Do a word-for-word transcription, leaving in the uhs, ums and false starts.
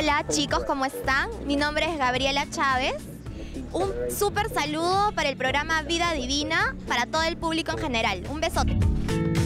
Hola chicos, ¿cómo están? Mi nombre es Gabriela Chávez. Un súper saludo para el programa Vida Divina, para todo el público en general. Un besote.